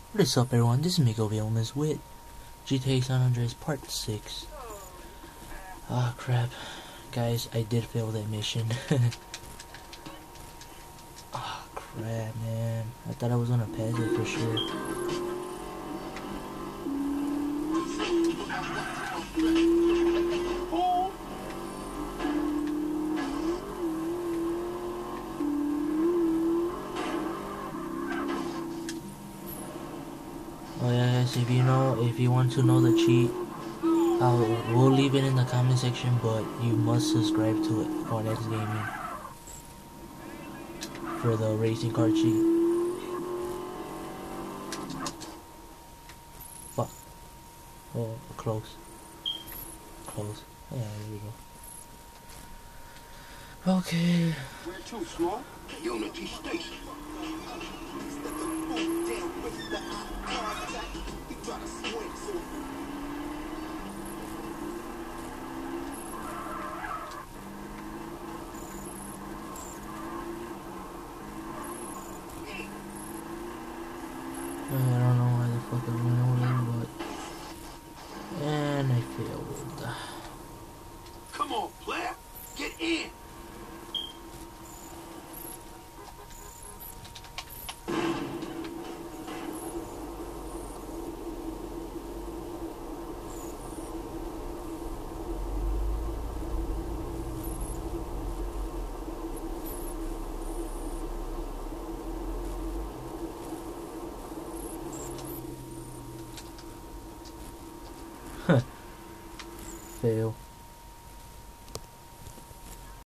What is up, everyone? This is Miko Vilmas with GTA San Andreas Part 6. Ah, crap. Guys, I did fail that mission. Ah, crap, man. I thought I was gonna pass it for sure. Oh yeah, guys, if you want to know the cheat, we'll leave it in the comment section, but you must subscribe to it on X Gaming for the racing car cheat. Fuck. Oh, close. Close. Yeah, there we go. Okay. Where to, Small? Unity Station. I don't know why the fuck I went over, but... And I failed. Come on, player. Get in. Fail.